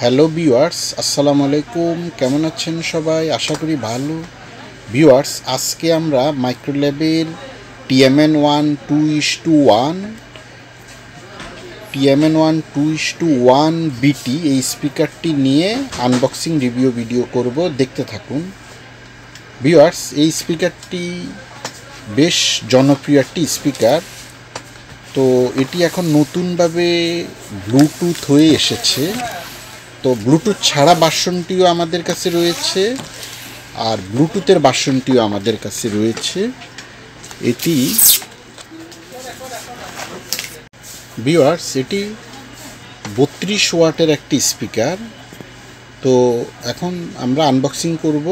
Hello viewers, আসসালামু আলাইকুম। কেমন আছেন সবাই? আশা করি ভালো। ভিউয়ার্স, আজকে আমরা মাইক্রোল্যাবের TMN1 2:1 TMN1 2:1 BT এই স্পিকারটি নিয়ে আনবক্সিং রিভিউ ভিডিও করব, দেখতে থাকুন। ভিউয়ার্স, এই স্পিকারটি বেশ জনপ্রিয় একটি স্পিকার। তো এটি এখন নতুনভাবে ব্লুটুথ হয়ে এসেছে। তো ব্লুটুথ ছাড়া ভার্সনটিও আমাদের কাছে রয়েছে, আর ব্লুটুথের ভার্সনটিও আমাদের কাছে রয়েছে। এটি ভিউয়ার্স, এটি 32 ওয়াটের একটি স্পিকার। তো এখন আমরা আনবক্সিং করব।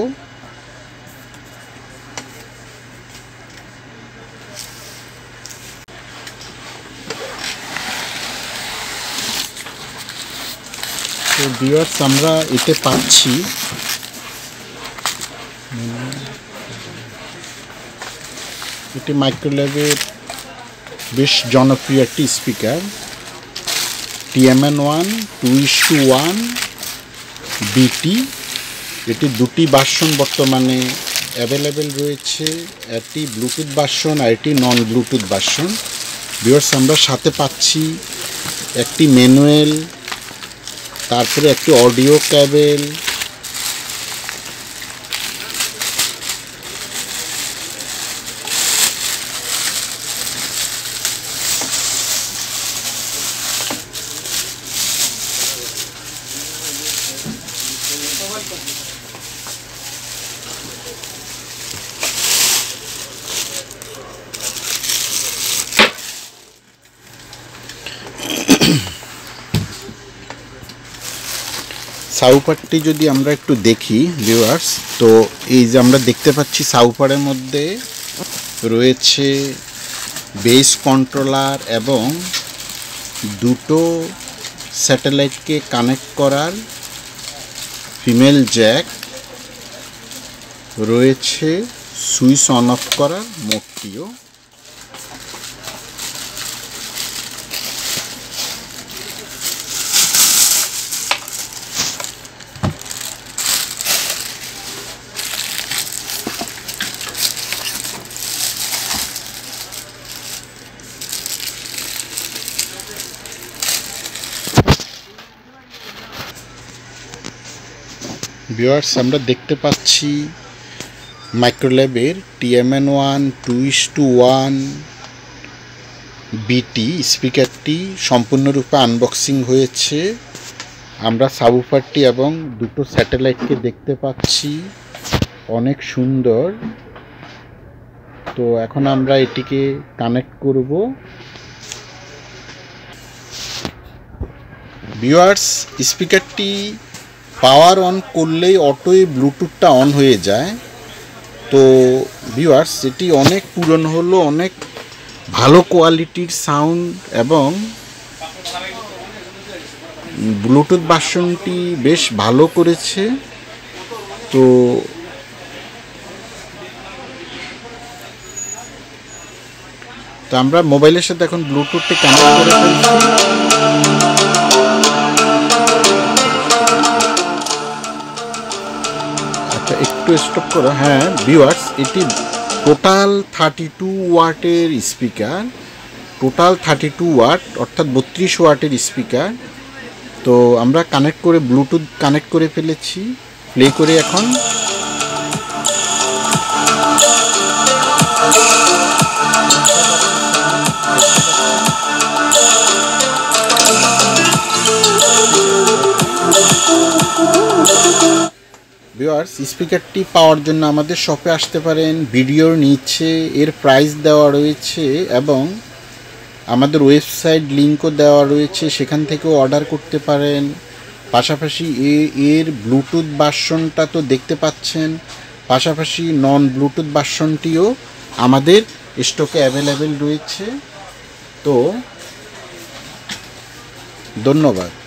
তো ভিউয়ার্স, আমরা এতে পাচ্ছি এটি মাইক্রোল্যাবের বেশ জনপ্রিয় একটি স্পিকার TMN1 2:1 BT। এটি দুটি ভার্সন বর্তমানে অ্যাভেলেবেল রয়েছে, একটি ব্লুটুথ ভার্সন আর এটি নন ব্লুটুথ ভার্সন। ভিউয়ার্স, আমরা সাথে পাচ্ছি একটি ম্যানুয়াল, তারপরে একটি অডিও কেবল, সাউপারটি যদি আমরা একটু দেখি ভিউয়ার্স, তো এই যে আমরা দেখতে পাচ্ছি সাউপারের মধ্যে রয়েছে বেস কন্ট্রোলার এবং দুটো স্যাটেলাইটকে কানেক্ট করার ফিমেল জ্যাক, রয়েছে সুইচ অন অফ করার মোডটিও। ভিউয়ার্স, আমরা দেখতে পাচ্ছি মাইক্রোল্যাবের TMN1 2:1 BT স্পিকারটি সম্পূর্ণরূপে আনবক্সিং হয়েছে। আমরা সাবউফারটি এবং দুটো স্যাটেলাইটকে দেখতে পাচ্ছি, অনেক সুন্দর। তো এখন আমরা এটিকে কানেক্ট করব। ভিউয়ার্স, স্পিকারটি পাওয়ার অন করলেই অটোই ব্লুটুথটা অন হয়ে যায়। তো ভিউয়ার্স, এটি অনেক পুরনো হলো, অনেক ভালো কোয়ালিটির সাউন্ড এবং ব্লুটুথ ভার্সনটি বেশ ভালো করেছে। তো আমরা মোবাইলের সাথে এখন ব্লুটুথটি কানেক্ট করে ফেলছি। একটু স্টপ করো। হ্যাঁ ভিউয়ার্স, এটি টোটাল 32 ওয়াটের স্পিকার, টোটাল 32 ওয়াট অর্থাৎ 32 ওয়াটের স্পিকার। তো আমরা কানেক্ট করে ব্লুটুথ কানেক্ট করে ফেলেছি। প্লে করে এখন ভিউয়ার্স, স্পিকারটি পাওয়ার জন্য আমাদের শপে আসতে পারেন। ভিডিওর নিচে এর প্রাইস দেওয়া রয়েছে এবং আমাদের ওয়েবসাইট লিঙ্কও দেওয়া রয়েছে, সেখান থেকেও অর্ডার করতে পারেন। পাশাপাশি এর ব্লুটুথ ভার্সনটা তো দেখতে পাচ্ছেন, পাশাপাশি নন ব্লুটুথ ভার্সনটিও আমাদের স্টকে অ্যাভেলেবেল রয়েছে। তো ধন্যবাদ।